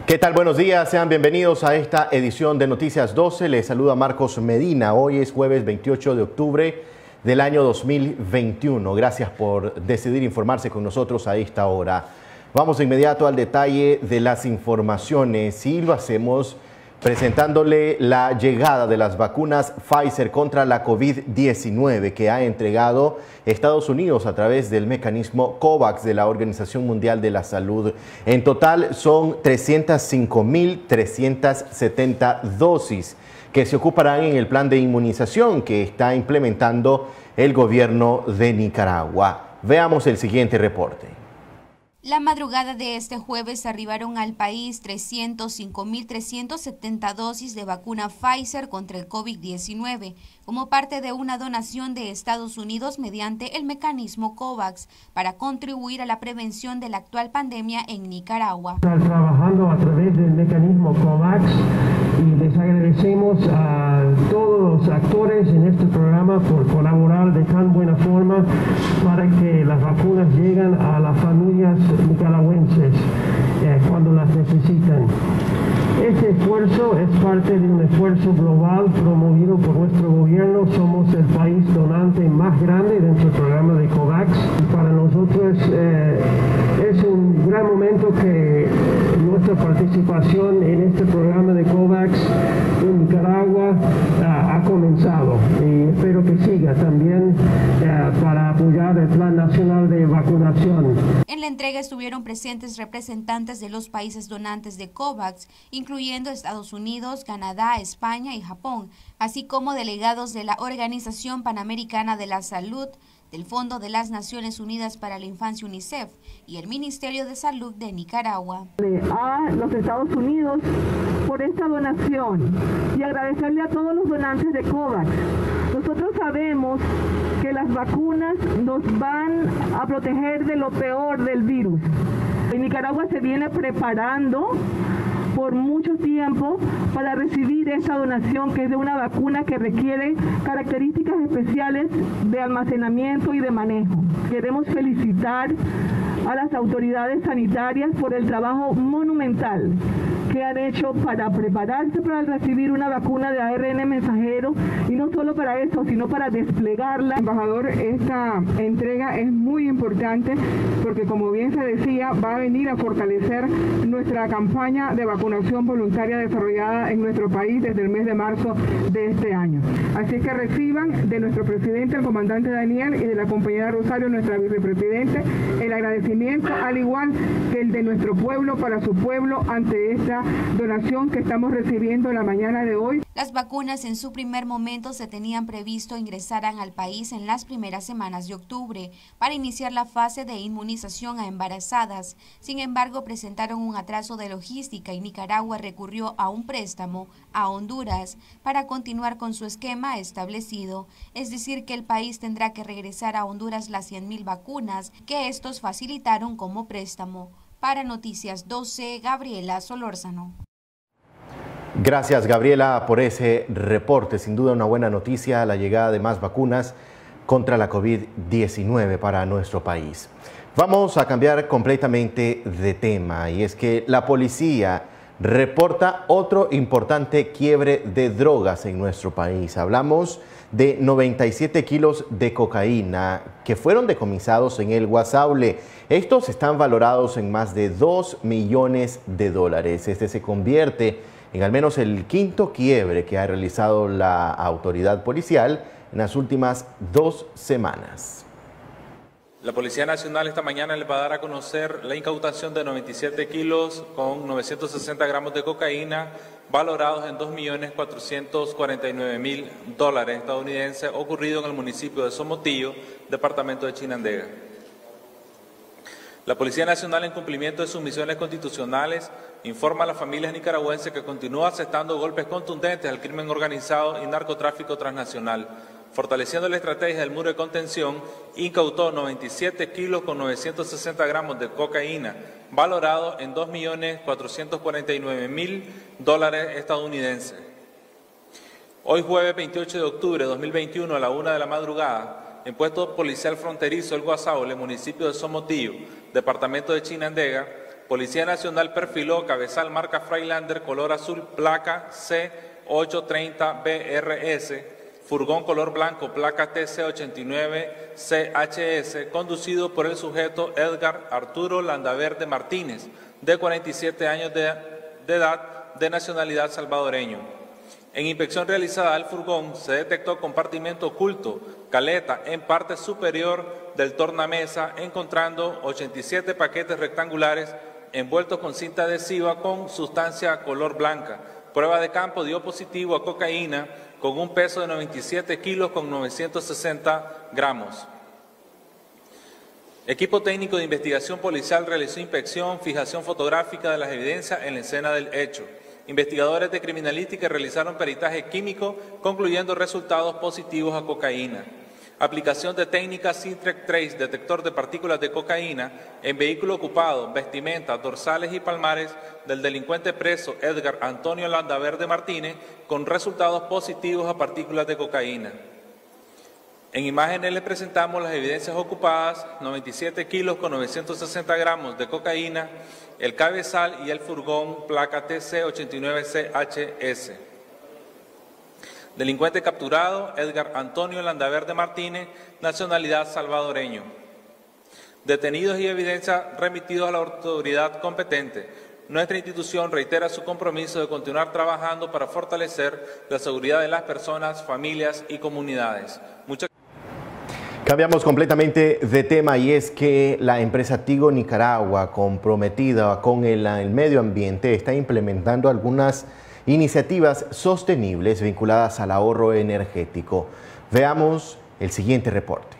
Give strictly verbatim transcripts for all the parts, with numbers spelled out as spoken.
¿Qué tal? Buenos días, sean bienvenidos a esta edición de Noticias doce. Les saluda Marcos Medina. Hoy es jueves veintiocho de octubre del año dos mil veintiuno. Gracias por decidir informarse con nosotros a esta hora. Vamos de inmediato al detalle de las informaciones y lo hacemos presentándole la llegada de las vacunas Pfizer contra la COVID diecinueve que ha entregado Estados Unidos a través del mecanismo COVAX de la Organización Mundial de la Salud. En total son trescientas cinco mil trescientas setenta dosis que se ocuparán en el plan de inmunización que está implementando el gobierno de Nicaragua. Veamos el siguiente reporte. La madrugada de este jueves arribaron al país trescientas cinco mil trescientas setenta dosis de vacuna Pfizer contra el COVID diecinueve, como parte de una donación de Estados Unidos mediante el mecanismo COVAX para contribuir a la prevención de la actual pandemia en Nicaragua. Están trabajando a través del mecanismo COVAX y les agradecemos a todos los actores en este programa por colaborar de tan buena forma para que las vacunas lleguen a las familias nicaragüenses eh, cuando las necesitan. Este esfuerzo es parte de un esfuerzo global promovido por nuestro gobierno. Somos el país donante más grande dentro del programa de COVAX. Y para nosotros eh, es un gran momento que nuestra participación en este programa de COVAX en Nicaragua uh, ha comenzado y espero que siga también uh, para apoyar el Plan Nacional de Vacunación. En la entrega estuvieron presentes representantes de los países donantes de COVAX, incluyendo Estados Unidos, Canadá, España y Japón, así como delegados de la Organización Panamericana de la Salud, del Fondo de las Naciones Unidas para la Infancia UNICEF y el Ministerio de Salud de Nicaragua. A los Estados Unidos por esta donación y agradecerle a todos los donantes de COVAX. Nosotros sabemos que las vacunas nos van a proteger de lo peor del virus. En Nicaragua se viene preparando por mucho tiempo para recibir esta donación, que es de una vacuna que requiere características especiales de almacenamiento y de manejo. Queremos felicitar a las autoridades sanitarias por el trabajo monumental que han hecho para prepararse para recibir una vacuna de A R N mensajero, y no solo para eso, sino para desplegarla. Embajador, esta entrega es muy importante porque, como bien se decía, va a venir a fortalecer nuestra campaña de vacunación voluntaria desarrollada en nuestro país desde el mes de marzo de este año. Así que reciban de nuestro presidente, el comandante Daniel, y de la compañera Rosario, nuestra vicepresidente, el agradecimiento, al igual que el de nuestro pueblo para su pueblo ante esta donación que estamos recibiendo la mañana de hoy. Las vacunas en su primer momento se tenían previsto ingresaran al país en las primeras semanas de octubre para iniciar la fase de inmunización a embarazadas. Sin embargo, presentaron un atraso de logística y Nicaragua recurrió a un préstamo a Honduras para continuar con su esquema establecido. Es decir, que el país tendrá que regresar a Honduras las cien mil vacunas que estos facilitaron como préstamo. Para Noticias doce, Gabriela Solórzano. Gracias, Gabriela, por ese reporte. Sin duda una buena noticia la llegada de más vacunas contra la COVID diecinueve para nuestro país. Vamos a cambiar completamente de tema, y es que la policía reporta otro importante quiebre de drogas en nuestro país. Hablamos de noventa y siete kilos de cocaína que fueron decomisados en el Guasaule. Estos están valorados en más de dos millones de dólares. Este se convierte en al menos el quinto quiebre que ha realizado la autoridad policial en las últimas dos semanas. La Policía Nacional esta mañana le va a dar a conocer la incautación de noventa y siete kilos con novecientos sesenta gramos de cocaína valorados en dos millones cuatrocientos cuarenta y nueve mil dólares estadounidenses, ocurrido en el municipio de Somotillo, departamento de Chinandega. La Policía Nacional, en cumplimiento de sus misiones constitucionales, informa a las familias nicaragüenses que continúa asestando golpes contundentes al crimen organizado y narcotráfico transnacional. Fortaleciendo la estrategia del muro de contención, incautó noventa y siete kilos con novecientos sesenta gramos de cocaína, valorado en dos millones cuatrocientos cuarenta y nueve mil dólares estadounidenses. Hoy, jueves veintiocho de octubre de dos mil veintiuno, a la una de la madrugada, en puesto policial fronterizo El Guasaule, municipio de Somotillo, departamento de Chinandega, Policía Nacional perfiló cabezal marca Freilander color azul, placa C ochocientos treinta B R S, furgón color blanco, placa T C ochenta y nueve C H S, conducido por el sujeto Edgar Arturo Landaverde Martínez, de cuarenta y siete años de, de edad, de nacionalidad salvadoreño. En inspección realizada al furgón se detectó compartimento oculto, caleta en parte superior del tornamesa, encontrando ochenta y siete paquetes rectangulares envueltos con cinta adhesiva con sustancia color blanca. Prueba de campo dio positivo a cocaína con un peso de noventa y siete kilos con novecientos sesenta gramos. Equipo técnico de investigación policial realizó inspección, fijación fotográfica de las evidencias en la escena del hecho. Investigadores de criminalística realizaron peritaje químico, concluyendo resultados positivos a cocaína. Aplicación de técnica Sintrec Trace, detector de partículas de cocaína, en vehículo ocupado, vestimenta, dorsales y palmares del delincuente preso Edgar Antonio Landaverde Martínez, con resultados positivos a partículas de cocaína. En imágenes les presentamos las evidencias ocupadas: noventa y siete kilos con novecientos sesenta gramos de cocaína, el cabezal y el furgón placa T C ochenta y nueve C H S. Delincuente capturado, Edgar Antonio Landaverde Martínez, nacionalidad salvadoreño. Detenidos y evidencias remitidos a la autoridad competente. Nuestra institución reitera su compromiso de continuar trabajando para fortalecer la seguridad de las personas, familias y comunidades. Muchas Cambiamos completamente de tema, y es que la empresa Tigo Nicaragua, comprometida con el, el medio ambiente, está implementando algunas iniciativas sostenibles vinculadas al ahorro energético. Veamos el siguiente reporte.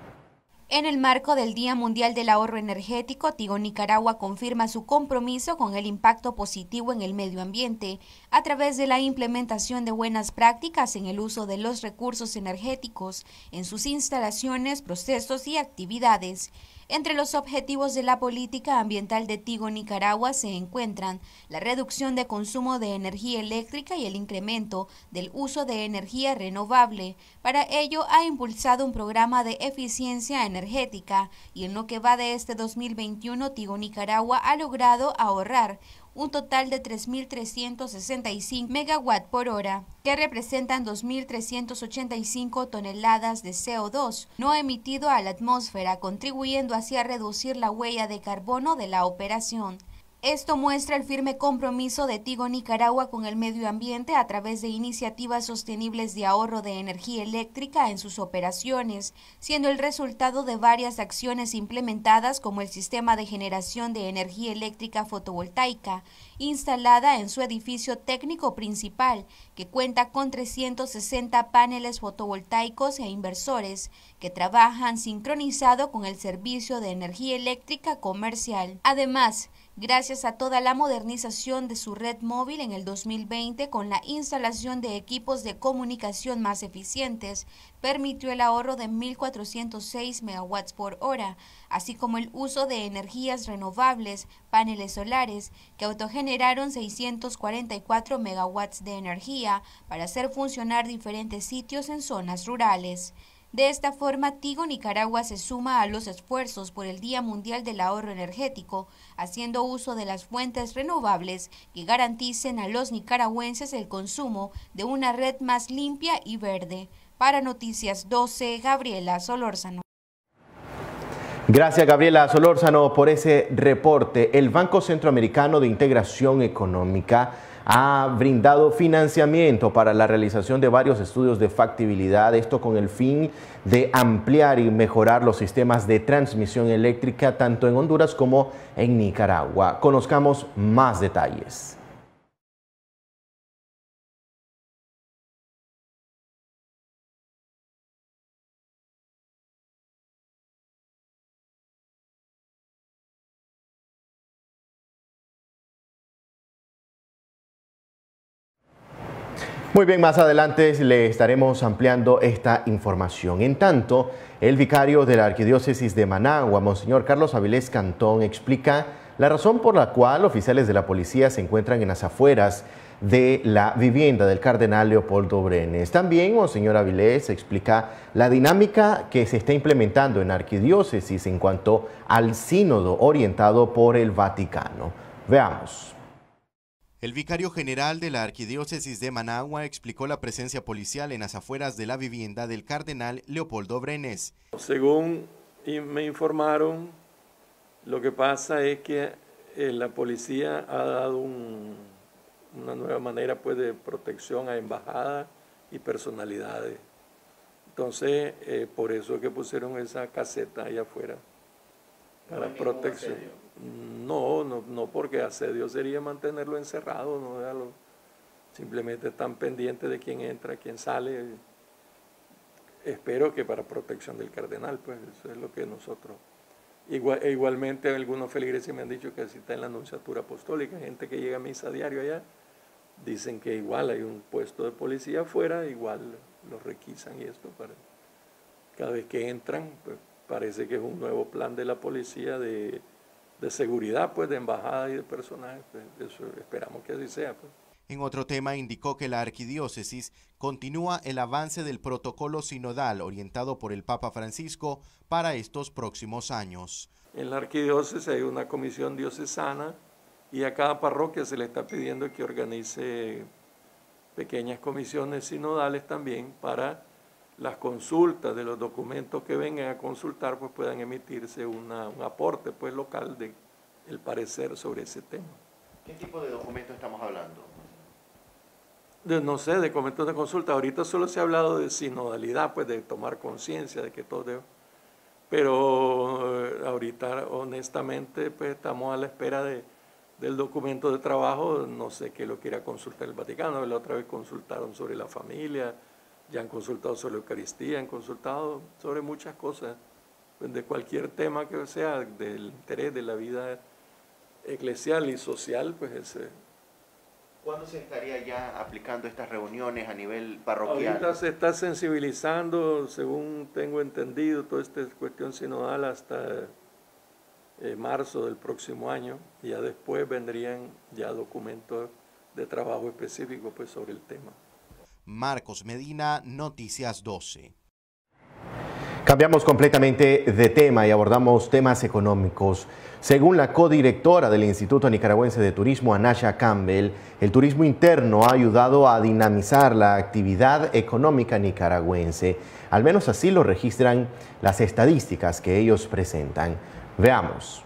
En el marco del Día Mundial del Ahorro Energético, Tigo Nicaragua confirma su compromiso con el impacto positivo en el medio ambiente a través de la implementación de buenas prácticas en el uso de los recursos energéticos en sus instalaciones, procesos y actividades. Entre los objetivos de la política ambiental de Tigo Nicaragua se encuentran la reducción de consumo de energía eléctrica y el incremento del uso de energía renovable. Para ello ha impulsado un programa de eficiencia energética y en lo que va de este dos mil veintiuno, Tigo Nicaragua ha logrado ahorrar un total de tres mil trescientos sesenta y cinco megawatts por hora, que representan dos mil trescientas ochenta y cinco toneladas de C O dos no emitido a la atmósfera, contribuyendo así a reducir la huella de carbono de la operación. Esto muestra el firme compromiso de Tigo Nicaragua con el medio ambiente a través de iniciativas sostenibles de ahorro de energía eléctrica en sus operaciones, siendo el resultado de varias acciones implementadas como el sistema de generación de energía eléctrica fotovoltaica, instalada en su edificio técnico principal, que cuenta con trescientos sesenta paneles fotovoltaicos e inversores que trabajan sincronizado con el servicio de energía eléctrica comercial. Además, gracias a toda la modernización de su red móvil en el dos mil veinte con la instalación de equipos de comunicación más eficientes, permitió el ahorro de mil cuatrocientos seis megawatts por hora, así como el uso de energías renovables, paneles solares, que autogeneraron seiscientos cuarenta y cuatro megawatts de energía para hacer funcionar diferentes sitios en zonas rurales. De esta forma, Tigo Nicaragua se suma a los esfuerzos por el Día Mundial del Ahorro Energético, haciendo uso de las fuentes renovables que garanticen a los nicaragüenses el consumo de una red más limpia y verde. Para Noticias doce, Gabriela Solórzano. Gracias, Gabriela Solórzano, por ese reporte. El Banco Centroamericano de Integración Económica ha brindado financiamiento para la realización de varios estudios de factibilidad, esto con el fin de ampliar y mejorar los sistemas de transmisión eléctrica tanto en Honduras como en Nicaragua. Conozcamos más detalles. Muy bien, más adelante le estaremos ampliando esta información. En tanto, el vicario de la Arquidiócesis de Managua, Monseñor Carlos Avilés Cantón, explica la razón por la cual oficiales de la policía se encuentran en las afueras de la vivienda del cardenal Leopoldo Brenes. También Monseñor Avilés explica la dinámica que se está implementando en la arquidiócesis en cuanto al sínodo orientado por el Vaticano. Veamos. El vicario general de la arquidiócesis de Managua explicó la presencia policial en las afueras de la vivienda del cardenal Leopoldo Brenes. Según me informaron, lo que pasa es que eh, la policía ha dado un, una nueva manera pues, de protección a embajadas y personalidades. Entonces, eh, por eso es que pusieron esa caseta allá afuera, para ¿No protección. No, no, no, porque asedio sería mantenerlo encerrado, no dejarlo. Simplemente están pendientes de quién entra, quién sale. Espero que para protección del cardenal, pues eso es lo que nosotros... Igual, igualmente algunos feligreses me han dicho que así está en la Anunciatura Apostólica, gente que llega a misa diario allá, dicen que igual hay un puesto de policía afuera, igual los requisan y esto, para, cada vez que entran, pues parece que es un nuevo plan de la policía de, de seguridad, pues de embajada y de personajes, pues, eso esperamos que así sea. Pues. En otro tema indicó que la arquidiócesis continúa el avance del protocolo sinodal orientado por el Papa Francisco para estos próximos años. En la arquidiócesis hay una comisión diocesana y a cada parroquia se le está pidiendo que organice pequeñas comisiones sinodales también para las consultas de los documentos que vengan a consultar, pues puedan emitirse una, un aporte pues, local de el parecer sobre ese tema. ¿Qué tipo de documento estamos hablando? De, no sé, de documentos de consulta. Ahorita solo se ha hablado de sinodalidad, pues de tomar conciencia de que todo debe... Pero eh, ahorita, honestamente, pues estamos a la espera de, del documento de trabajo. No sé qué lo quiera consultar el Vaticano. La otra vez consultaron sobre la familia, ya han consultado sobre la Eucaristía, han consultado sobre muchas cosas, pues de cualquier tema que sea del interés de la vida eclesial y social, pues ese... ¿Cuándo se estaría ya aplicando estas reuniones a nivel parroquial? Ahorita se está sensibilizando, según tengo entendido, toda esta cuestión sinodal hasta eh, marzo del próximo año, y ya después vendrían ya documentos de trabajo específicos pues, sobre el tema. Marcos Medina, Noticias doce. Cambiamos completamente de tema y abordamos temas económicos. Según la codirectora del Instituto Nicaragüense de Turismo, Anasha Campbell, el turismo interno ha ayudado a dinamizar la actividad económica nicaragüense. Al menos así lo registran las estadísticas que ellos presentan. Veamos.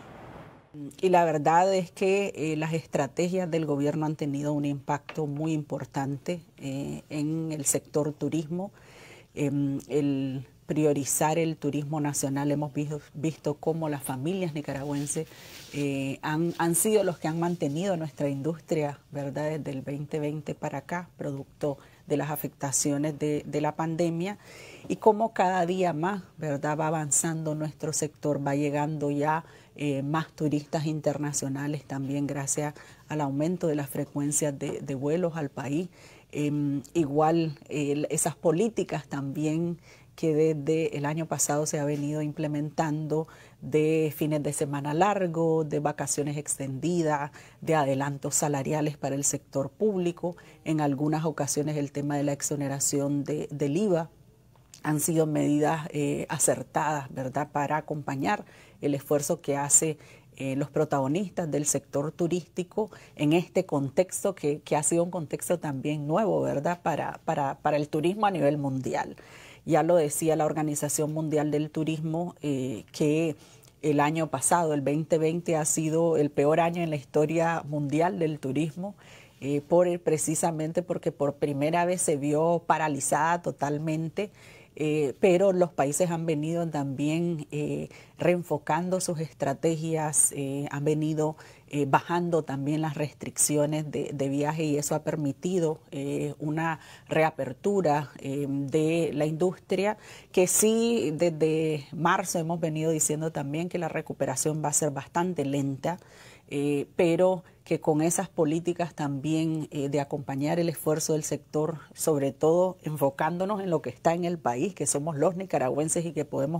Y la verdad es que eh, las estrategias del gobierno han tenido un impacto muy importante eh, en el sector turismo. Eh, el priorizar el turismo nacional, hemos visto, visto cómo las familias nicaragüenses eh, han, han sido los que han mantenido nuestra industria, ¿verdad?, desde el veinte veinte para acá, producto de las afectaciones de, de la pandemia, y cómo cada día más, ¿verdad?, va avanzando nuestro sector, va llegando ya eh, más turistas internacionales también gracias al aumento de las frecuencias de, de vuelos al país. Eh, igual eh, esas políticas también que desde el año pasado se ha venido implementando de fines de semana largos, de vacaciones extendidas, de adelantos salariales para el sector público. En algunas ocasiones el tema de la exoneración de, del I V A han sido medidas eh, acertadas, ¿verdad?, para acompañar el esfuerzo que hace eh, los protagonistas del sector turístico en este contexto que, que ha sido un contexto también nuevo, ¿verdad?, para, para, para el turismo a nivel mundial. Ya lo decía la Organización Mundial del Turismo, eh, que el año pasado, el veinte veinte, ha sido el peor año en la historia mundial del turismo, eh, por, precisamente porque por primera vez se vio paralizada totalmente, eh, pero los países han venido también eh, reenfocando sus estrategias, eh, han venido eh, bajando también las restricciones de, de viaje, y eso ha permitido eh, una reapertura eh, de la industria, que sí desde marzo hemos venido diciendo también que la recuperación va a ser bastante lenta, eh, pero que con esas políticas también eh, de acompañar el esfuerzo del sector, sobre todo enfocándonos en lo que está en el país, que somos los nicaragüenses y que podemos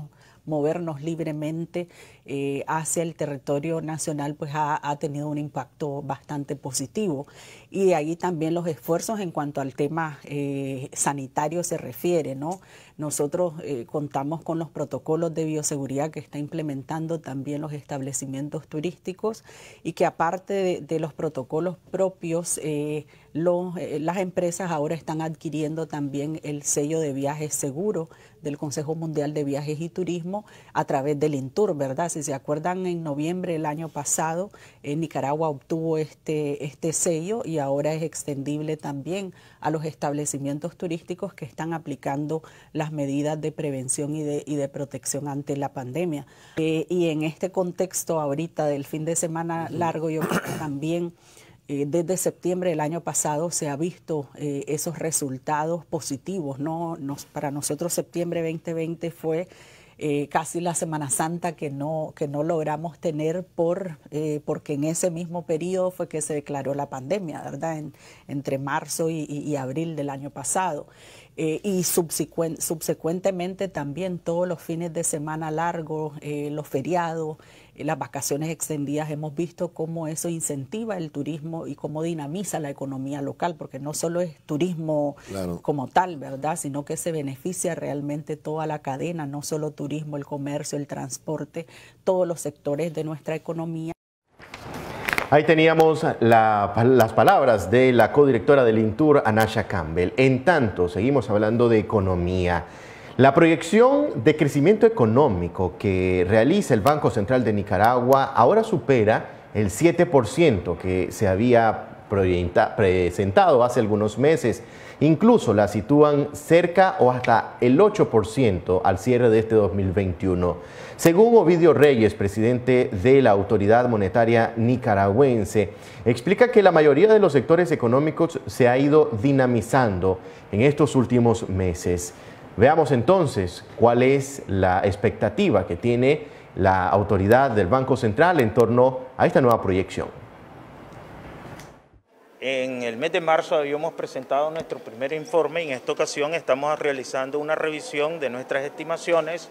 movernos libremente eh, hacia el territorio nacional, pues ha, ha tenido un impacto bastante positivo. Y de ahí también los esfuerzos en cuanto al tema eh, sanitario se refiere, ¿no? Nosotros eh, contamos con los protocolos de bioseguridad que está implementando también los establecimientos turísticos y que aparte de, de los protocolos propios, eh, los, eh, las empresas ahora están adquiriendo también el sello de viajes seguro del Consejo Mundial de Viajes y Turismo a través del INTUR, ¿verdad? Si se acuerdan, en noviembre del año pasado, eh, Nicaragua obtuvo este, este sello y ahora es extendible también a los establecimientos turísticos que están aplicando las medidas de prevención y de, y de protección ante la pandemia. Eh, y en este contexto ahorita del fin de semana largo, yo creo que también Eh, desde septiembre del año pasado se ha visto eh, esos resultados positivos, ¿no? Nos, para nosotros septiembre veinte veinte fue eh, casi la Semana Santa que no, que no logramos tener por, eh, porque en ese mismo periodo fue que se declaró la pandemia, ¿verdad? En, entre marzo y, y, y abril del año pasado. Eh, y subsecuent, subsecuentemente también todos los fines de semana largos, eh, los feriados, eh, las vacaciones extendidas, hemos visto cómo eso incentiva el turismo y cómo dinamiza la economía local, porque no solo es turismo claro. como tal, ¿verdad? Sino que se beneficia realmente toda la cadena, no solo turismo, el comercio, el transporte, todos los sectores de nuestra economía. Ahí teníamos la, las palabras de la codirectora del INTUR, Anasha Campbell. En tanto, seguimos hablando de economía. La proyección de crecimiento económico que realiza el Banco Central de Nicaragua ahora supera el siete por ciento que se había presentado hace algunos meses. Incluso la sitúan cerca o hasta el ocho por ciento al cierre de este dos mil veintiuno. Según Ovidio Reyes, presidente de la Autoridad Monetaria Nicaragüense, explica que la mayoría de los sectores económicos se ha ido dinamizando en estos últimos meses. Veamos entonces cuál es la expectativa que tiene la autoridad del Banco Central en torno a esta nueva proyección. En el mes de marzo habíamos presentado nuestro primer informe y en esta ocasión estamos realizando una revisión de nuestras estimaciones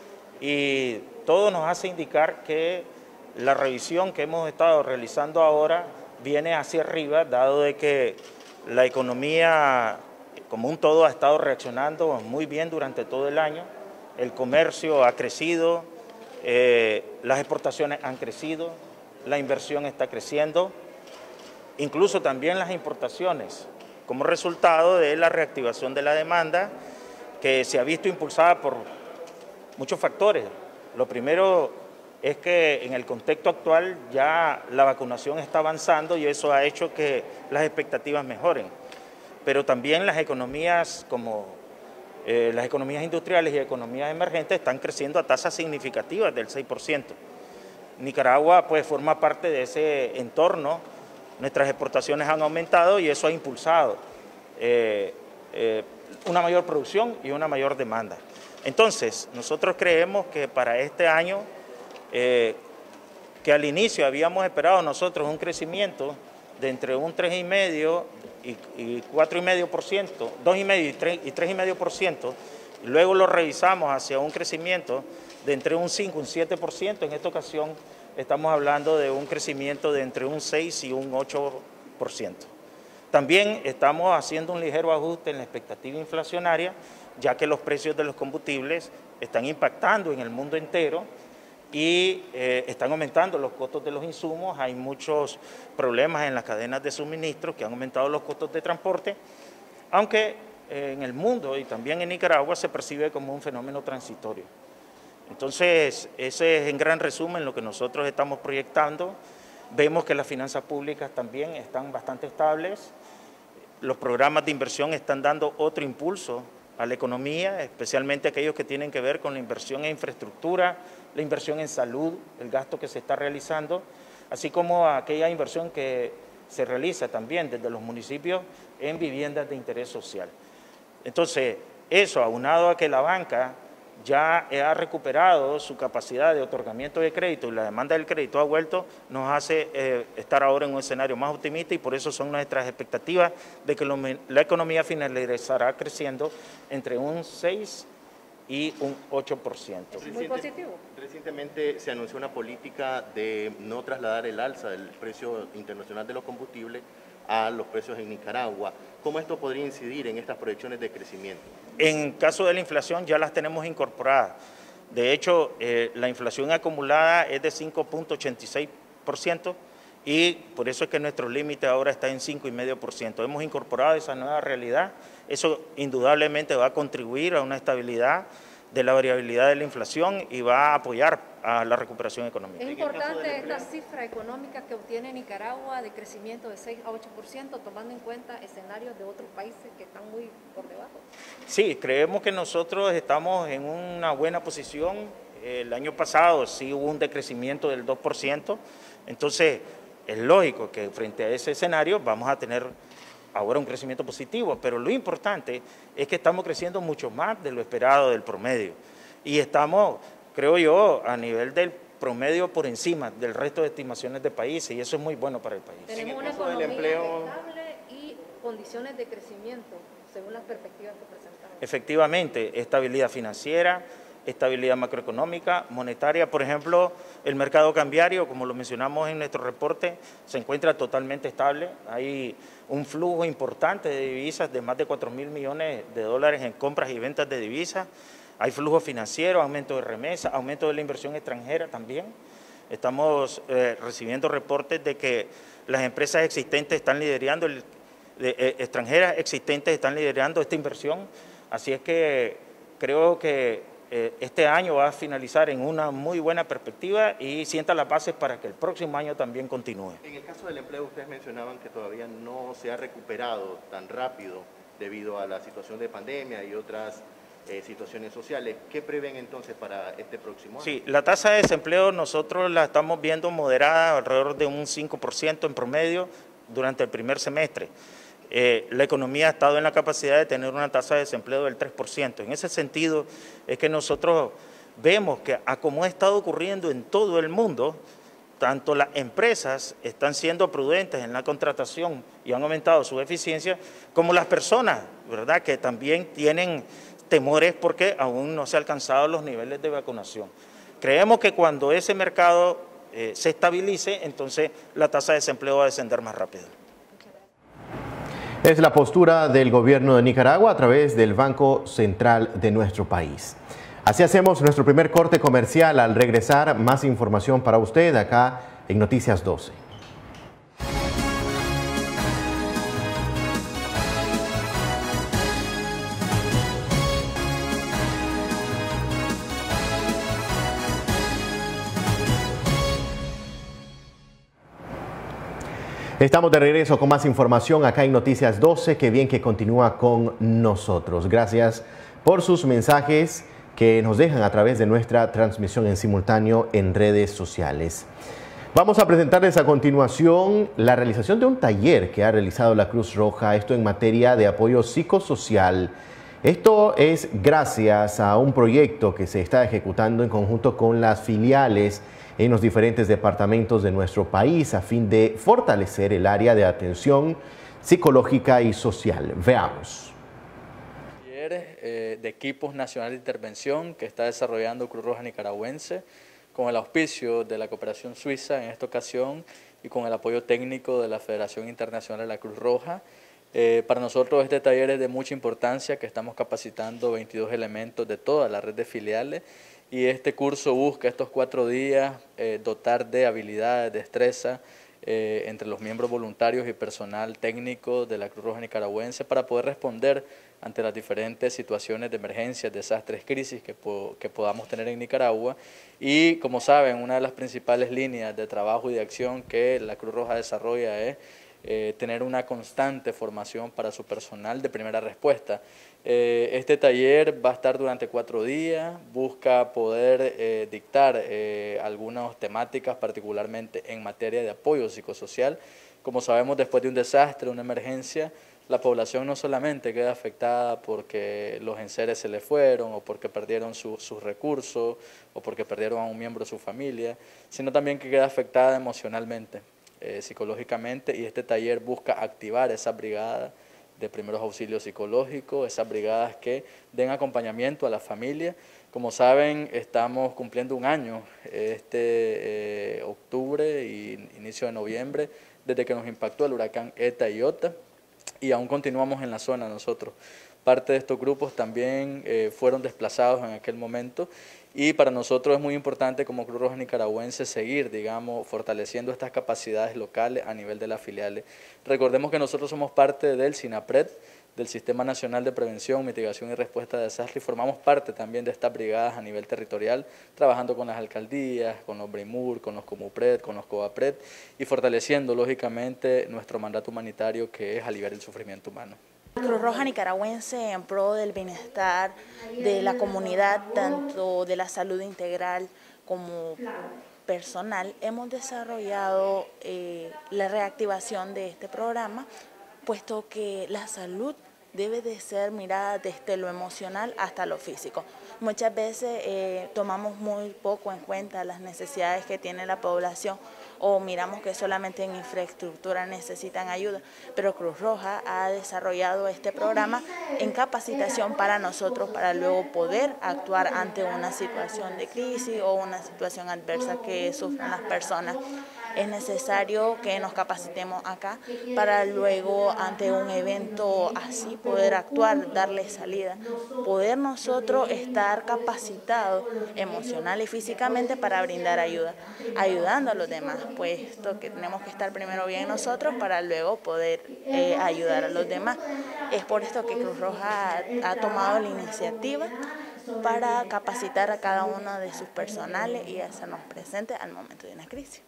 y todo nos hace indicar que la revisión que hemos estado realizando ahora viene hacia arriba, dado de que la economía como un todo ha estado reaccionando muy bien durante todo el año, el comercio ha crecido, eh, las exportaciones han crecido, la inversión está creciendo, incluso también las importaciones, como resultado de la reactivación de la demanda que se ha visto impulsada por muchos factores. Lo primero es que en el contexto actual ya la vacunación está avanzando y eso ha hecho que las expectativas mejoren. Pero también las economías como eh, las economías industriales y economías emergentes están creciendo a tasas significativas del seis por ciento. Nicaragua pues forma parte de ese entorno. Nuestras exportaciones han aumentado y eso ha impulsado eh, eh, una mayor producción y una mayor demanda. Entonces, nosotros creemos que para este año, eh, que al inicio habíamos esperado nosotros un crecimiento de entre un tres coma cinco y, y cuatro coma cinco por ciento, dos coma cinco y tres coma cinco por ciento, luego lo revisamos hacia un crecimiento de entre un cinco y un siete por ciento, en esta ocasión estamos hablando de un crecimiento de entre un seis y un ocho por ciento. También estamos haciendo un ligero ajuste en la expectativa inflacionaria, ya que los precios de los combustibles están impactando en el mundo entero y eh, están aumentando los costos de los insumos. Hay muchos problemas en las cadenas de suministro que han aumentado los costos de transporte, aunque eh, en el mundo y también en Nicaragua se percibe como un fenómeno transitorio. Entonces, ese es en gran resumen lo que nosotros estamos proyectando. Vemos que las finanzas públicas también están bastante estables. Los programas de inversión están dando otro impulso a la economía, especialmente aquellos que tienen que ver con la inversión en infraestructura, la inversión en salud, el gasto que se está realizando, así como aquella inversión que se realiza también desde los municipios en viviendas de interés social. Entonces, eso aunado a que la banca ya ha recuperado su capacidad de otorgamiento de crédito y la demanda del crédito ha vuelto, nos hace eh, estar ahora en un escenario más optimista y por eso son nuestras expectativas de que lo, la economía finalizará creciendo entre un seis y un ocho por ciento. Es muy positivo. Recientemente se anunció una política de no trasladar el alza del precio internacional de los combustibles a los precios en Nicaragua. ¿Cómo esto podría incidir en estas proyecciones de crecimiento? En caso de la inflación ya las tenemos incorporadas. De hecho, eh, la inflación acumulada es de cinco punto ochenta y seis por ciento y por eso es que nuestro límite ahora está en cinco coma cinco por ciento. Hemos incorporado esa nueva realidad. Eso indudablemente va a contribuir a una estabilidad de la variabilidad de la inflación y va a apoyar a la recuperación económica. Es importante esta cifra económica que obtiene Nicaragua de crecimiento de seis a ocho por ciento, tomando en cuenta escenarios de otros países que están muy por debajo. Sí, creemos que nosotros estamos en una buena posición. El año pasado sí hubo un decrecimiento del dos por ciento, entonces es lógico que frente a ese escenario vamos a tener ahora un crecimiento positivo, pero lo importante es que estamos creciendo mucho más de lo esperado del promedio y estamos, creo yo, a nivel del promedio por encima del resto de estimaciones de países y eso es muy bueno para el país. Tenemos una economía estable y condiciones de crecimiento según las perspectivas que presentamos. Efectivamente, estabilidad financiera, estabilidad macroeconómica, monetaria. Por ejemplo, el mercado cambiario, como lo mencionamos en nuestro reporte, se encuentra totalmente estable. Hay un flujo importante de divisas de más de cuatro mil millones de dólares en compras y ventas de divisas. Hay flujo financiero, aumento de remesas, aumento de la inversión extranjera también. Estamos eh, recibiendo reportes de que las empresas existentes están liderando, el, de, eh, extranjeras existentes están liderando esta inversión. Así es que creo que Eh, este año va a finalizar en una muy buena perspectiva y sienta las bases para que el próximo año también continúe. En el caso del empleo, ustedes mencionaban que todavía no se ha recuperado tan rápido debido a la situación de pandemia y otras eh, situaciones sociales. ¿Qué prevén entonces para este próximo año? Sí, la tasa de desempleo nosotros la estamos viendo moderada, alrededor de un cinco por ciento en promedio durante el primer semestre. Eh, la economía ha estado en la capacidad de tener una tasa de desempleo del tres por ciento. En ese sentido es que nosotros vemos que a como ha estado ocurriendo en todo el mundo, tanto las empresas están siendo prudentes en la contratación y han aumentado su eficiencia, como las personas, ¿verdad?, que también tienen temores porque aún no se han alcanzado los niveles de vacunación. Creemos que cuando ese mercado eh, se estabilice, entonces la tasa de desempleo va a descender más rápido. Es la postura del gobierno de Nicaragua a través del Banco Central de nuestro país. Así hacemos nuestro primer corte comercial. Al regresar, más información para usted acá en Noticias doce. Estamos de regreso con más información acá en Noticias doce. Qué bien que continúa con nosotros. Gracias por sus mensajes que nos dejan a través de nuestra transmisión en simultáneo en redes sociales. Vamos a presentarles a continuación la realización de un taller que ha realizado la Cruz Roja, esto en materia de apoyo psicosocial. Esto es gracias a un proyecto que se está ejecutando en conjunto con las filiales en los diferentes departamentos de nuestro país a fin de fortalecer el área de atención psicológica y social. Veamos. Eh, de equipos nacionales de intervención que está desarrollando Cruz Roja Nicaragüense con el auspicio de la cooperación suiza en esta ocasión y con el apoyo técnico de la Federación Internacional de la Cruz Roja. Eh, para nosotros este taller es de mucha importancia, que estamos capacitando veintidós elementos de toda la red de filiales. Y este curso busca estos cuatro días eh, dotar de habilidades, destreza eh, entre los miembros voluntarios y personal técnico de la Cruz Roja Nicaragüense para poder responder ante las diferentes situaciones de emergencias, desastres, crisis que, po que podamos tener en Nicaragua. Y como saben, una de las principales líneas de trabajo y de acción que la Cruz Roja desarrolla es eh, tener una constante formación para su personal de primera respuesta. Eh, este taller va a estar durante cuatro días, busca poder eh, dictar eh, algunas temáticas, particularmente en materia de apoyo psicosocial. Como sabemos, después de un desastre, una emergencia, la población no solamente queda afectada porque los enseres se le fueron o porque perdieron su, sus recursos o porque perdieron a un miembro de su familia, sino también que queda afectada emocionalmente, eh, psicológicamente, y este taller busca activar esa brigada de primeros auxilios psicológicos, esas brigadas que den acompañamiento a la familia. Como saben, estamos cumpliendo un año este eh, octubre y inicio de noviembre desde que nos impactó el huracán Eta y Iota, y aún continuamos en la zona nosotros. Parte de estos grupos también eh, fueron desplazados en aquel momento, y para nosotros es muy importante como Cruz Roja Nicaragüense seguir, digamos, fortaleciendo estas capacidades locales a nivel de las filiales. Recordemos que nosotros somos parte del SINAPRED, del Sistema Nacional de Prevención, Mitigación y Respuesta a Desastres, y formamos parte también de estas brigadas a nivel territorial, trabajando con las alcaldías, con los BRIMUR, con los COMUPRED, con los COVAPRED, y fortaleciendo, lógicamente, nuestro mandato humanitario, que es aliviar el sufrimiento humano. Cruz Roja Nicaragüense, en pro del bienestar de la comunidad, tanto de la salud integral como personal, hemos desarrollado eh, la reactivación de este programa, puesto que la salud debe de ser mirada desde lo emocional hasta lo físico. Muchas veces eh, tomamos muy poco en cuenta las necesidades que tiene la población, o miramos que solamente en infraestructura necesitan ayuda, pero Cruz Roja ha desarrollado este programa en capacitación para nosotros, para luego poder actuar ante una situación de crisis o una situación adversa que sufren las personas. Es necesario que nos capacitemos acá para luego ante un evento así poder actuar, darle salida, poder nosotros estar capacitados emocional y físicamente para brindar ayuda, ayudando a los demás, puesto que tenemos que estar primero bien nosotros para luego poder eh, ayudar a los demás. Es por esto que Cruz Roja ha, ha tomado la iniciativa para capacitar a cada uno de sus personales y hacernos presentes al momento de una crisis.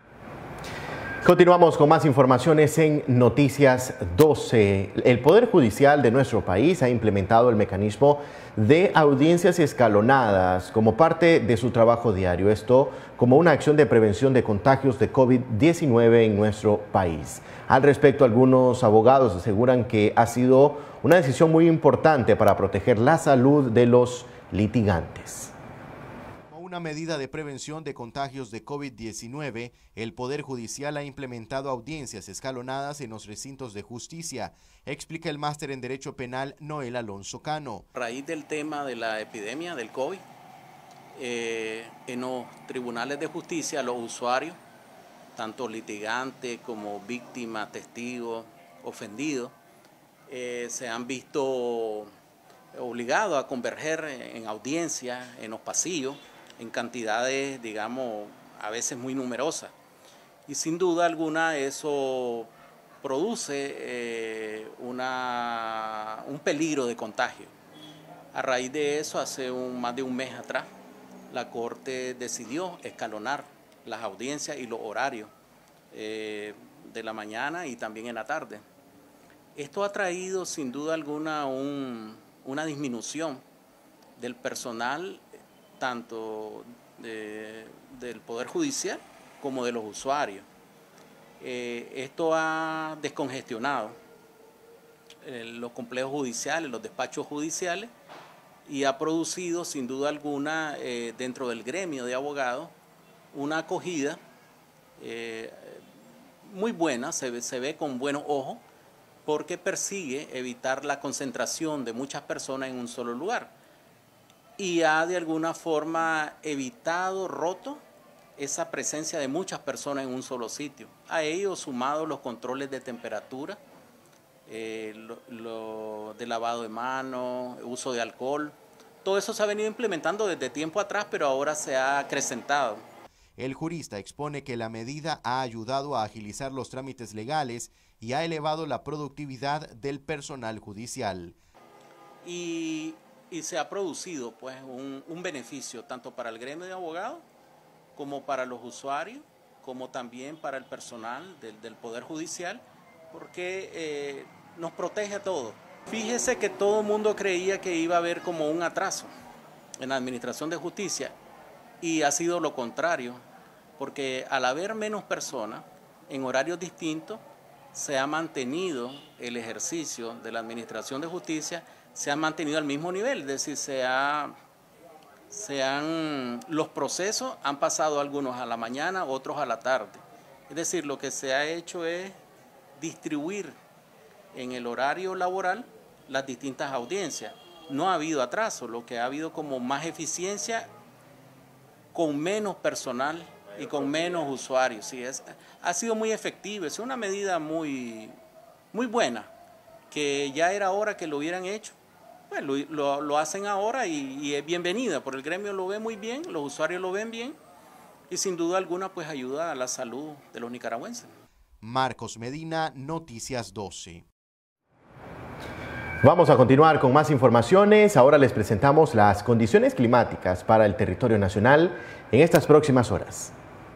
Continuamos con más informaciones en Noticias doce. El Poder Judicial de nuestro país ha implementado el mecanismo de audiencias escalonadas como parte de su trabajo diario. Esto como una acción de prevención de contagios de COVID diecinueve en nuestro país. Al respecto, algunos abogados aseguran que ha sido una decisión muy importante para proteger la salud de los litigantes. Una medida de prevención de contagios de COVID diecinueve, el Poder Judicial ha implementado audiencias escalonadas en los recintos de justicia, explica el máster en Derecho Penal Noel Alonso Cano. A raíz del tema de la epidemia del COVID, eh, en los tribunales de justicia los usuarios, tanto litigantes como víctimas, testigos, ofendidos, eh, se han visto obligados a converger en audiencias, en los pasillos, en cantidades, digamos, a veces muy numerosas. Y sin duda alguna eso produce eh, una, un peligro de contagio. A raíz de eso, hace un, más de un mes atrás, la Corte decidió escalonar las audiencias y los horarios eh, de la mañana y también en la tarde. Esto ha traído sin duda alguna un, una disminución del personal tanto de, del Poder Judicial como de los usuarios. Eh, esto ha descongestionado eh, los complejos judiciales, los despachos judiciales, y ha producido sin duda alguna eh, dentro del gremio de abogados una acogida eh, muy buena, se ve, se ve con buenos ojos, porque persigue evitar la concentración de muchas personas en un solo lugar. Y ha de alguna forma evitado, roto, esa presencia de muchas personas en un solo sitio. A ello sumado los controles de temperatura, eh, lo, lo de lavado de manos, uso de alcohol. Todo eso se ha venido implementando desde tiempo atrás, pero ahora se ha acrecentado. El jurista expone que la medida ha ayudado a agilizar los trámites legales y ha elevado la productividad del personal judicial. Y... Y se ha producido pues un, un beneficio tanto para el gremio de abogados como para los usuarios, como también para el personal del, del Poder Judicial, porque eh, nos protege a todos. Fíjese que todo el mundo creía que iba a haber como un atraso en la administración de justicia, y ha sido lo contrario, porque al haber menos personas en horarios distintos, se ha mantenido el ejercicio de la administración de justicia, se ha mantenido al mismo nivel, es decir, se, ha, se han, los procesos han pasado algunos a la mañana, otros a la tarde. Es decir, lo que se ha hecho es distribuir en el horario laboral las distintas audiencias. No ha habido atraso, lo que ha habido como más eficiencia con menos personal y con menos usuarios. Sí, es, ha sido muy efectivo, es una medida muy, muy buena, que ya era hora que lo hubieran hecho. Bueno, lo, lo, lo hacen ahora y, y es bienvenida, por el gremio lo ve muy bien, los usuarios lo ven bien y sin duda alguna pues ayuda a la salud de los nicaragüenses. Marcos Medina, Noticias doce. Vamos a continuar con más informaciones. Ahora les presentamos las condiciones climáticas para el territorio nacional en estas próximas horas.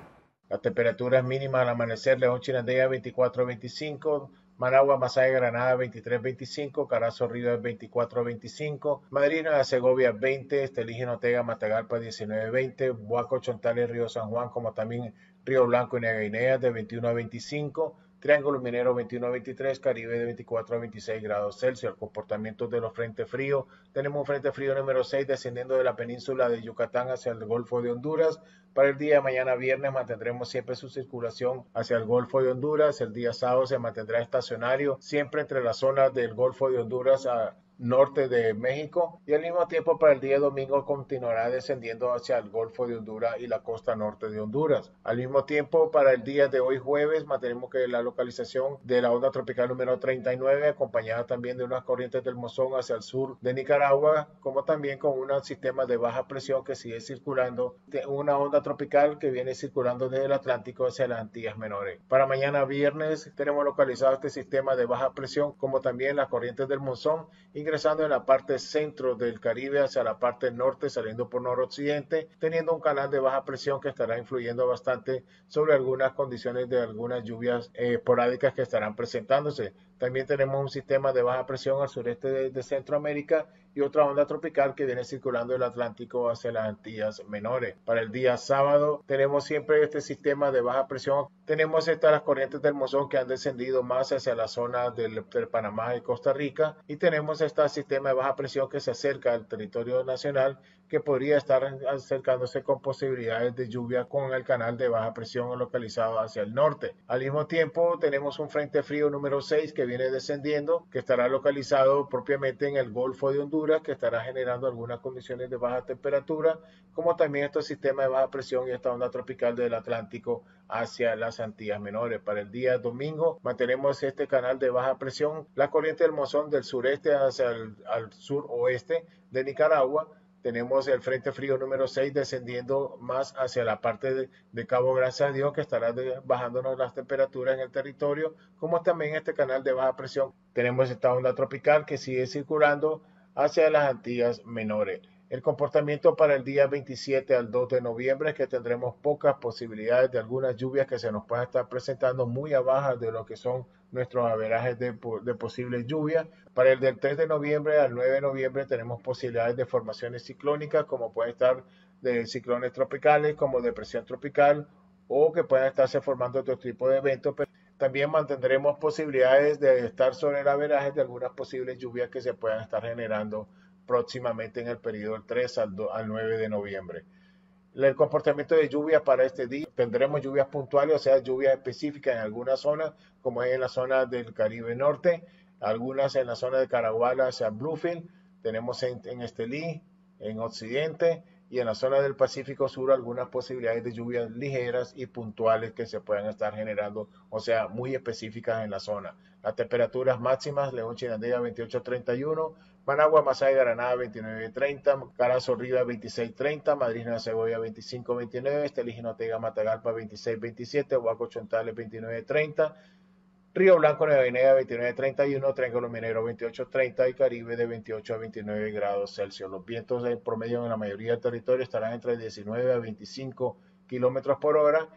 La temperatura mínima al amanecer: León Chinandega veinticuatro a veinticinco, Managua, Masaya, Granada veintitrés a veinticinco, Carazo, Rivas veinticuatro a veinticinco, Madrid, Nueva Segovia veinte, Estelí, Jinotega, Matagalpa diecinueve a veinte, Buaco, Chontales, Río San Juan, como también Río Blanco y Negainea de veintiuno a veinticinco, Triángulo Minero veintiuno a veintitrés, Caribe de veinticuatro a veintiséis grados Celsius. El comportamiento de los frentes fríos: tenemos un frente frío número seis descendiendo de la península de Yucatán hacia el Golfo de Honduras. Para el día de mañana viernes mantendremos siempre su circulación hacia el Golfo de Honduras. El día sábado se mantendrá estacionario siempre entre las zonas del Golfo de Honduras a norte de México, y al mismo tiempo para el día domingo continuará descendiendo hacia el Golfo de Honduras y la costa norte de Honduras. Al mismo tiempo para el día de hoy jueves mantenemos que la localización de la onda tropical número treinta y nueve, acompañada también de unas corrientes del monzón hacia el sur de Nicaragua, como también con un sistema de baja presión que sigue circulando, una onda tropical que viene circulando desde el Atlántico hacia las Antillas Menores. Para mañana viernes tenemos localizado este sistema de baja presión, como también las corrientes del monzón, ingresando en la parte centro del Caribe hacia la parte norte, saliendo por noroccidente, teniendo un canal de baja presión que estará influyendo bastante sobre algunas condiciones de algunas lluvias eh, esporádicas que estarán presentándose. También tenemos un sistema de baja presión al sureste de, de Centroamérica y otra onda tropical que viene circulando el Atlántico hacia las Antillas Menores. Para el día sábado tenemos siempre este sistema de baja presión. Tenemos estas las corrientes del monzón que han descendido más hacia la zona del, del Panamá y Costa Rica, y tenemos este sistema de baja presión que se acerca al territorio nacional, que podría estar acercándose con posibilidades de lluvia con el canal de baja presión localizado hacia el norte. Al mismo tiempo tenemos un frente frío número seis que viene descendiendo, que estará localizado propiamente en el Golfo de Honduras, que estará generando algunas condiciones de baja temperatura, como también estos sistemas de baja presión y esta onda tropical del Atlántico hacia las Antillas Menores. Para el día domingo mantenemos este canal de baja presión, la corriente del monzón del sureste hacia el al sur oeste de Nicaragua. Tenemos el frente frío número seis descendiendo más hacia la parte de, de Cabo Gracias a Dios, que estará de, bajándonos las temperaturas en el territorio, como también este canal de baja presión. Tenemos esta onda tropical que sigue circulando hacia las Antillas Menores. El comportamiento para el día veintisiete al dos de noviembre es que tendremos pocas posibilidades de algunas lluvias que se nos puedan estar presentando muy a bajas de lo que son nuestros averajes de, de posibles lluvias. Para el del tres de noviembre al nueve de noviembre tenemos posibilidades de formaciones ciclónicas, como pueden estar de ciclones tropicales, como depresión tropical, o que puedan estarse formando otro tipo de eventos. Pero también mantendremos posibilidades de estar sobre el averaje de algunas posibles lluvias que se puedan estar generando próximamente en el periodo del tres al nueve de noviembre. El comportamiento de lluvia para este día: tendremos lluvias puntuales, o sea, lluvias específicas en algunas zonas, como es en la zona del Caribe Norte, algunas en la zona de Caraguala hacia Bluefield, tenemos en, en Estelí, en Occidente, y en la zona del Pacífico Sur algunas posibilidades de lluvias ligeras y puntuales que se puedan estar generando, o sea, muy específicas en la zona. Las temperaturas máximas: León Chinandega veintiocho a treinta y uno, Managua, Masaya, Granada veintinueve a treinta, Carazo, Rivas veintiséis a treinta, Madrid, Nueva Segovia veinticinco a veintinueve, Estelí, Jinotega, Matagalpa veintiséis a veintisiete, Huaco, Chontales veintinueve a treinta, Río Blanco, Nueva Guinea veintinueve a treinta y uno, Triángulo Minero veintiocho a treinta y Caribe de veintiocho a veintinueve grados Celsius. Los vientos en promedio en la mayoría del territorio estarán entre diecinueve a veinticinco kilómetros por hora.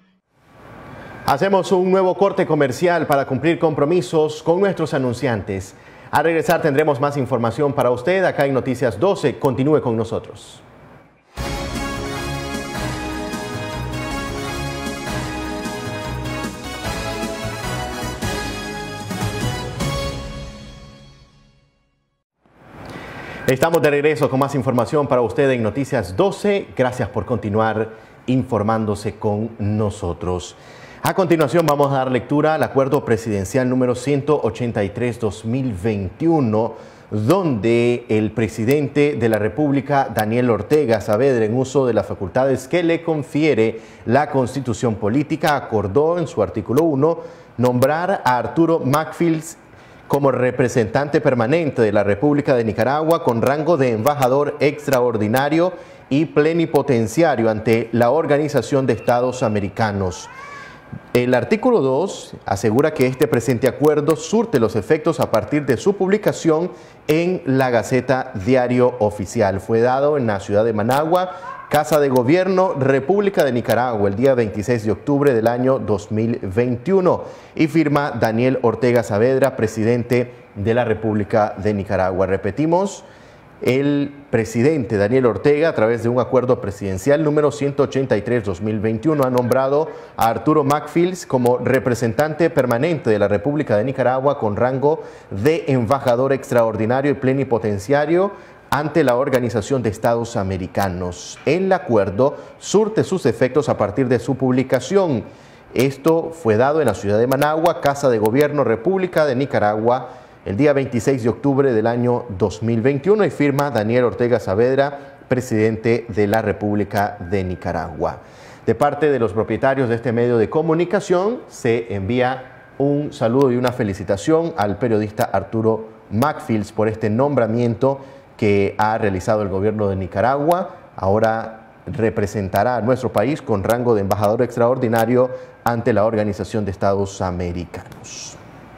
Hacemos un nuevo corte comercial para cumplir compromisos con nuestros anunciantes. Al regresar tendremos más información para usted acá en Noticias doce. Continúe con nosotros. Estamos de regreso con más información para usted en Noticias doce. Gracias por continuar informándose con nosotros. A continuación vamos a dar lectura al acuerdo presidencial número ciento ochenta y tres guión dos mil veintiuno, donde el presidente de la República, Daniel Ortega Saavedra, en uso de las facultades que le confiere la Constitución Política, acordó en su artículo uno nombrar a Arturo Macfields como representante permanente de la República de Nicaragua con rango de embajador extraordinario y plenipotenciario ante la Organización de Estados Americanos. El artículo dos asegura que este presente acuerdo surte los efectos a partir de su publicación en la Gaceta Diario Oficial. Fue dado en la ciudad de Managua, Casa de Gobierno, República de Nicaragua, el día veintiséis de octubre del año dos mil veintiuno, y firma Daniel Ortega Saavedra, presidente de la República de Nicaragua. Repetimos, el presidente Daniel Ortega, a través de un acuerdo presidencial número ciento ochenta y tres guión dos mil veintiuno, ha nombrado a Arturo Macfields como representante permanente de la República de Nicaragua con rango de embajador extraordinario y plenipotenciario ante la Organización de Estados Americanos. El acuerdo surte sus efectos a partir de su publicación. Esto fue dado en la ciudad de Managua, Casa de Gobierno, República de Nicaragua, el día veintiséis de octubre del año dos mil veintiuno, y firma Daniel Ortega Saavedra, presidente de la República de Nicaragua. De parte de los propietarios de este medio de comunicación, se envía un saludo y una felicitación al periodista Arturo Macfields por este nombramiento que ha realizado el gobierno de Nicaragua. Ahora representará a nuestro país con rango de embajador extraordinario ante la Organización de Estados Americanos.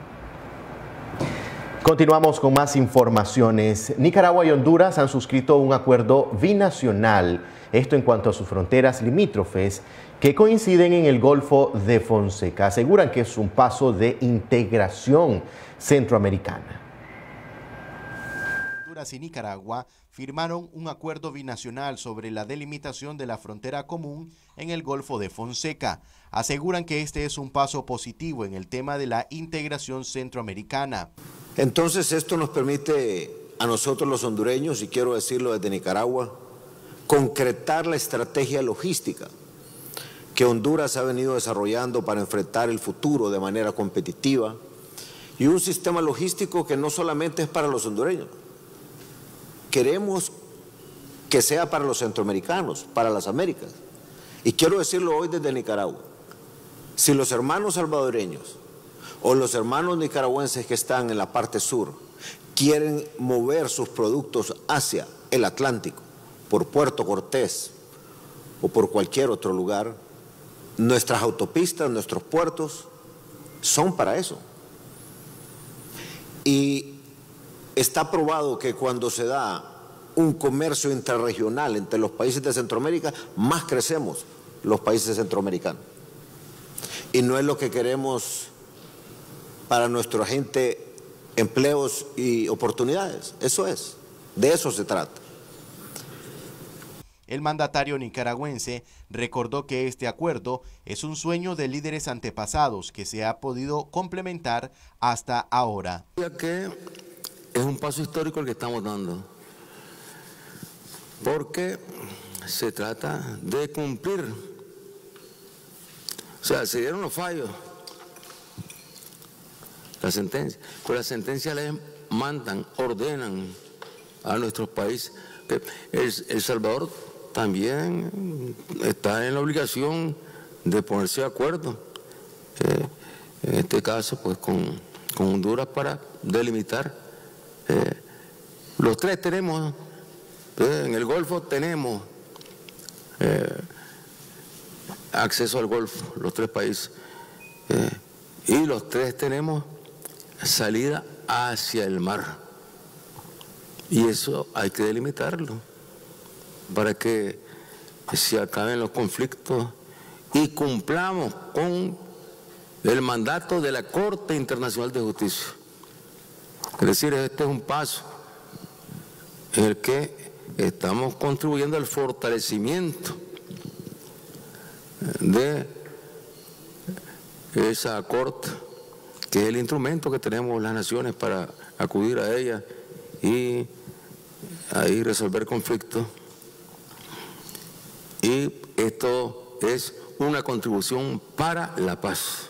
Continuamos con más informaciones. Nicaragua y Honduras han suscrito un acuerdo binacional, esto en cuanto a sus fronteras limítrofes, que coinciden en el Golfo de Fonseca. Aseguran que es un paso de integración centroamericana. Honduras y Nicaragua firmaron un acuerdo binacional sobre la delimitación de la frontera común en el Golfo de Fonseca. Aseguran que este es un paso positivo en el tema de la integración centroamericana. Entonces esto nos permite a nosotros los hondureños, y quiero decirlo desde Nicaragua, concretar la estrategia logística que Honduras ha venido desarrollando para enfrentar el futuro de manera competitiva, y un sistema logístico que no solamente es para los hondureños, queremos que sea para los centroamericanos, para las Américas. Y quiero decirlo hoy desde Nicaragua, si los hermanos salvadoreños o los hermanos nicaragüenses que están en la parte sur quieren mover sus productos hacia el Atlántico, por Puerto Cortés o por cualquier otro lugar, nuestras autopistas, nuestros puertos son para eso. Y está probado que cuando se da un comercio intrarregional entre los países de Centroamérica, más crecemos los países centroamericanos. Y no es lo que queremos para nuestra gente, empleos y oportunidades. Eso es, de eso se trata. El mandatario nicaragüense recordó que este acuerdo es un sueño de líderes antepasados que se ha podido complementar hasta ahora. Que es un paso histórico el que estamos dando, porque se trata de cumplir. O sea, se dieron los fallos, la sentencia, pero la sentencia les mandan, ordenan a nuestros países. El, El Salvador también está en la obligación de ponerse de acuerdo, eh, en este caso pues con, con Honduras, para delimitar. Eh, los tres tenemos, eh, en el Golfo tenemos eh, acceso al Golfo, los tres países, eh, y los tres tenemos salida hacia el mar, y eso hay que delimitarlo para que se acaben los conflictos y cumplamos con el mandato de la Corte Internacional de Justicia. Es decir, este es un paso en el que estamos contribuyendo al fortalecimiento de esa Corte, que es el instrumento que tenemos las naciones para acudir a ella y ahí resolver conflictos. Y esto es una contribución para la paz.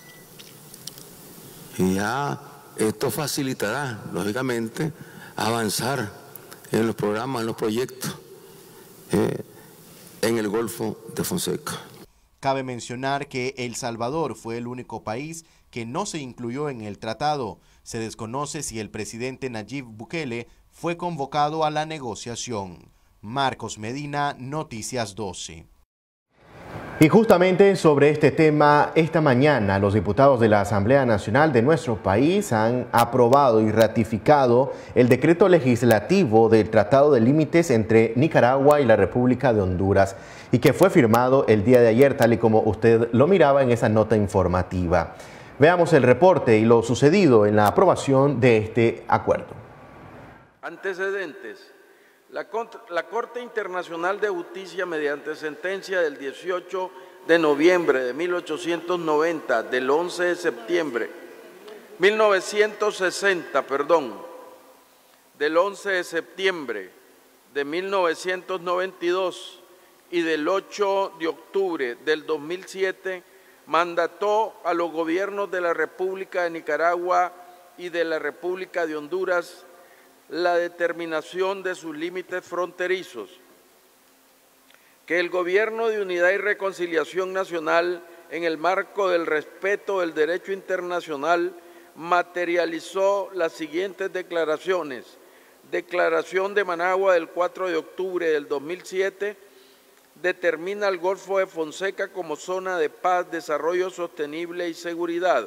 Y ya esto facilitará, lógicamente, avanzar en los programas, en los proyectos eh, en el Golfo de Fonseca. Cabe mencionar que El Salvador fue el único país que no se incluyó en el tratado. Se desconoce si el presidente Nayib Bukele fue convocado a la negociación. Marcos Medina, Noticias doce. Y justamente sobre este tema, esta mañana los diputados de la Asamblea Nacional de nuestro país han aprobado y ratificado el decreto legislativo del Tratado de Límites entre Nicaragua y la República de Honduras y que fue firmado el día de ayer, tal y como usted lo miraba en esa nota informativa. Veamos el reporte y lo sucedido en la aprobación de este acuerdo. Antecedentes. La, la Corte Internacional de Justicia, mediante sentencia del dieciocho de noviembre de mil ochocientos noventa, del once de septiembre, mil novecientos sesenta, perdón, del once de septiembre de mil novecientos noventa y dos y del ocho de octubre del dos mil siete, mandató a los gobiernos de la República de Nicaragua y de la República de Honduras la determinación de sus límites fronterizos, que el Gobierno de Unidad y Reconciliación Nacional, en el marco del respeto del derecho internacional, materializó las siguientes declaraciones. Declaración de Managua del cuatro de octubre del dos mil siete, determina el Golfo de Fonseca como zona de paz, desarrollo sostenible y seguridad.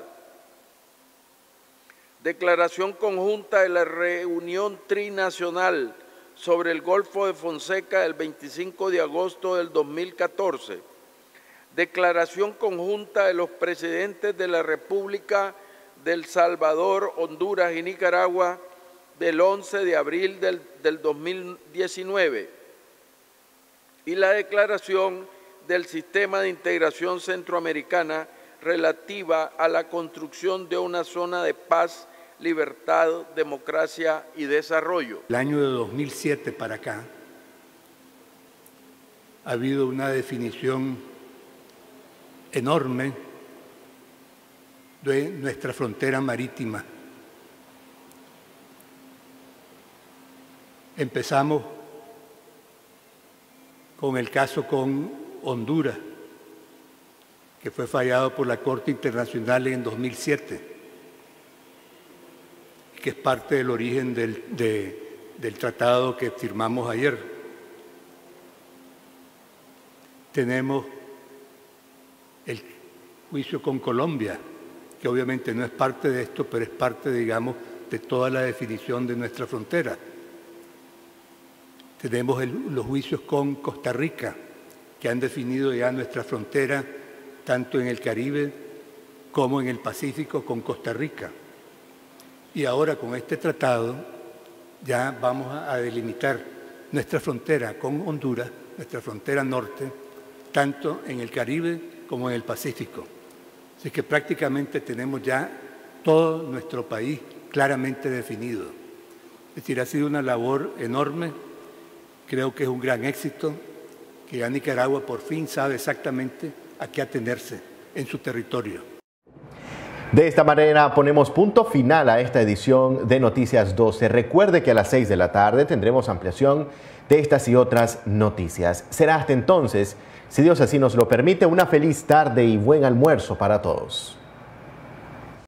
Declaración conjunta de la reunión trinacional sobre el Golfo de Fonseca del veinticinco de agosto del dos mil catorce. Declaración conjunta de los presidentes de la República de El Salvador, Honduras y Nicaragua del once de abril del, del dos mil diecinueve. Y la declaración del Sistema de Integración Centroamericana relativa a la construcción de una zona de paz, libertad, democracia y desarrollo. El año de dos mil siete para acá ha habido una definición enorme de nuestra frontera marítima. Empezamos con el caso con Honduras, que fue fallado por la Corte Internacional en dos mil siete. Que es parte del origen del, de, del tratado que firmamos ayer. Tenemos el juicio con Colombia, que obviamente no es parte de esto, pero es parte, digamos, de toda la definición de nuestra frontera. Tenemos el, los juicios con Costa Rica, que han definido ya nuestra frontera, tanto en el Caribe como en el Pacífico con Costa Rica. Y ahora con este tratado ya vamos a delimitar nuestra frontera con Honduras, nuestra frontera norte, tanto en el Caribe como en el Pacífico. Así que prácticamente tenemos ya todo nuestro país claramente definido. Es decir, ha sido una labor enorme, creo que es un gran éxito, que ya Nicaragua por fin sabe exactamente a qué atenerse en su territorio. De esta manera ponemos punto final a esta edición de Noticias doce. Recuerde que a las seis de la tarde tendremos ampliación de estas y otras noticias. Será hasta entonces, si Dios así nos lo permite, una feliz tarde y buen almuerzo para todos.